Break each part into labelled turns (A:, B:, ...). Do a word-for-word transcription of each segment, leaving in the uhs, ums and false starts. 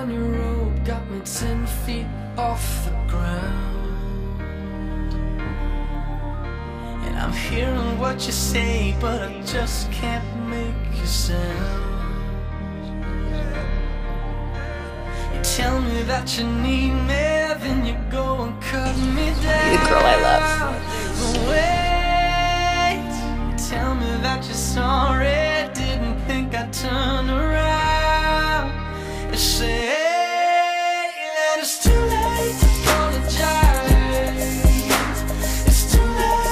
A: down your road got me ten feet off the ground, and I'm hearing what you say, but I just can't make you sound. You tell me that you need me, then you go and cut me down.
B: The girl I love.
A: Wait, you tell me that you're sorry, didn't think I'd turn around. You say that it's too late to apologize. It's too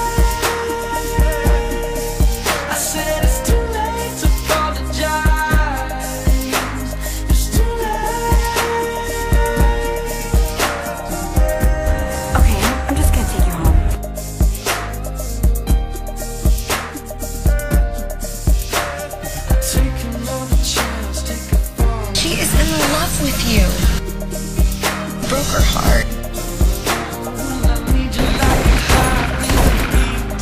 A: late. I said it's too late to apologize. It's too late.
B: Okay, I'm just gonna take you home.
A: Take another chance, take a fall.
B: She is in love with you. Broke her heart.
A: I need you like a heartbeat.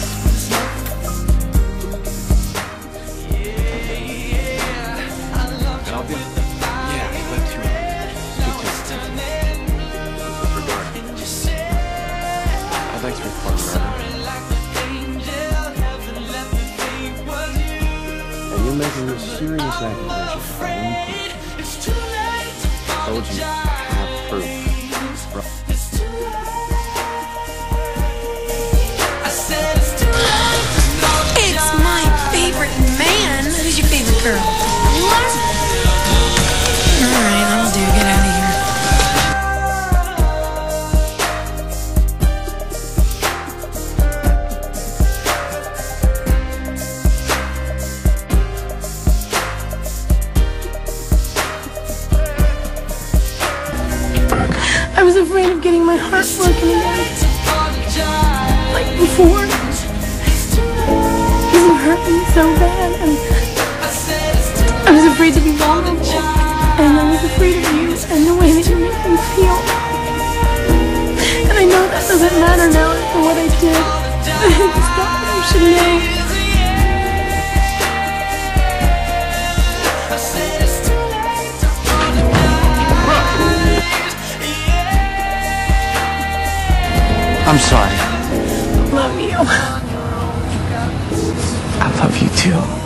A: Yeah, yeah, I love you
C: I'll be-
A: with the fire.
C: yeah, I'd like to, uh,
A: Now it's turning blue.
C: regard.
A: And you say
C: I'd like to report murder.
A: sorry like the angel, heaven let me think was you.
C: And you're making a serious accusation.
A: Afraid it's too late to
C: Told you, I have proof.
A: It's too late. I said it's too late to apologize.
B: It's my favorite man. Who's your favorite girl? What? Alright, that'll do. Get out of here. I was afraid of getting my heart broken again, like before. Because it hurt me so bad, and I was afraid to be vulnerable, and I was afraid of you and the way that you make me feel. And I know that doesn't matter now after what I did. It's not what you should know.
C: I'm sorry.
B: Love you.
C: I love you too.